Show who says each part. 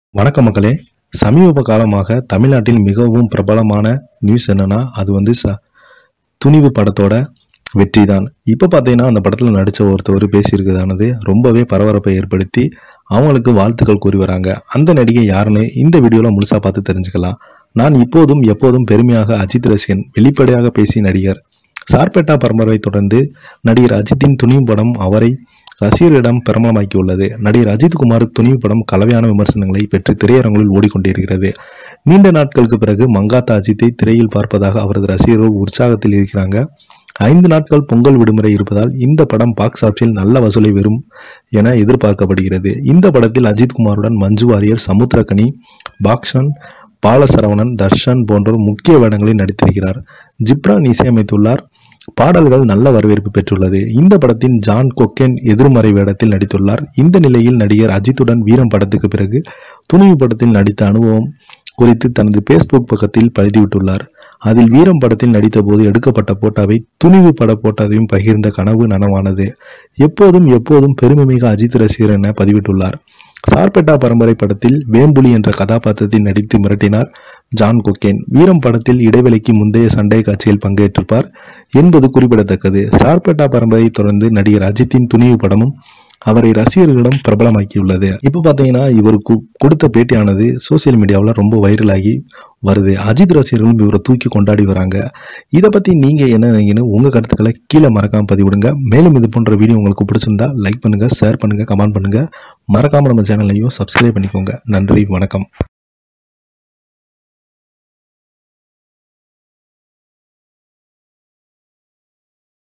Speaker 1: வணக்கம் மக்களே. சமீப காலமாக தமிழ்நாட்டில் மிகவும் பிரபலமான நியூஸ் என்னன்னா அது துணிவு படத்தோட வெற்றி தான். இப்போ பார்த்தீங்கன்னா அந்த படத்தில் நடித்த ஒருத்தவர் பேசியிருக்கிறதானது ரொம்பவே பரபரப்பை ஏற்படுத்தி அவங்களுக்கு வாழ்த்துக்கள் கூறி வராங்க. அந்த நடிகை யாருன்னு இந்த வீடியோவில் முழுசாக பார்த்து தெரிஞ்சுக்கலாம். நான் இப்போதும் எப்போதும் பெருமையாக அஜித் ரசிகன், வெளிப்படையாக பேசிய நடிகர். சார்பேட்டா பரம்பரை தொடர்ந்து நடிகர் அஜித்தின் துணிவு படம் அவரை ரசிகர்களிடம் பிரபலமாக்கியுள்ளது. நடிகர் அஜித்குமார் துணிவு படம் கலவையான விமர்சனங்களை பெற்று திரையரங்குகளில் ஓடிக்கொண்டிருக்கிறது. நீண்ட நாட்களுக்கு பிறகு மங்காத்தா அஜித்தை திரையில் பார்ப்பதாக அவரது ரசிகர்கள் உற்சாகத்தில் இருக்கிறாங்க. 5 நாட்கள் பொங்கல் விடுமுறை இருப்பதால் இந்த படம் பாக்ஸ் ஆபீஸில் நல்ல வசூலை வரும் என எதிர்பார்க்கப்படுகிறது. இந்த படத்தில் அஜித்குமாருடன் மஞ்சு வாரியர், சமுத்திரக்கனி, பாக்ஷன், பாலசரவணன், தர்ஷன் போன்றோர் முக்கிய வேடங்களில் நடித்திருக்கிறார். ஜிப்ரான் இசையமைத்துள்ளார். பாடல்கள் நல்ல வரவேற்பு பெற்றுள்ளது. இந்த படத்தின் ஜான் கொக்கென் எதிர்மறை வேடத்தில் நடித்துள்ளார். இந்த நிலையில் நடிகர் அஜித்துடன் வீரம் படத்துக்கு பிறகு துணிவு படத்தில் நடித்த அனுபவம் குறித்து தனது பேஸ்புக் பக்கத்தில் பதிவிட்டுள்ளார். அதில் வீரம் படத்தில் நடித்த போது எடுக்கப்பட்ட போட்டோவை துணிவு பட போட்டோவையும் பகிர்ந்த கனவு நனவானது. எப்போதும் பெருமைமிகு அஜித் ரசிகர் என பதிவிட்டுள்ளார். சார்பேட்டா பரம்பரை படத்தில் வேம்புலி என்ற கதாபாத்திரத்தில் நடித்து மிரட்டினார் ஜான் கொக்கேன். வீரம் படத்தில் இடைவெளிக்கு முந்தைய சண்டை காட்சியில் பங்கேற்றிருப்பார் என்பது குறிப்பிடத்தக்கது. சார்பேட்டா பரம்பரை தொடர்ந்து நடிகர் அஜித்தின் துணிவு படமும் அவரை ரசிகர்களிடம் பிரபலமாக்கியுள்ளது. இப்போ பார்த்தீங்கன்னா இவருக்கு கொடுத்த பேட்டியானது சோசியல் மீடியாவில் ரொம்ப வைரலாகி வருது. அஜித் ரசிகர்களும் இவரை தூக்கி கொண்டாடி வராங்க. இதை பற்றி நீங்கள் என்ன நினைக்கிறீங்கன்னு உங்கள் கருத்துக்களை கீழே மறக்காமல் பதிவிடுங்க. மேலும் இது போன்ற வீடியோ உங்களுக்கு பிடிச்சிருந்தா லைக் பண்ணுங்கள், ஷேர் பண்ணுங்கள், கமெண்ட் பண்ணுங்கள். மறக்காமல் நம்ம சேனலையும் சப்ஸ்கிரைப் பண்ணிக்கோங்க. நன்றி, வணக்கம்.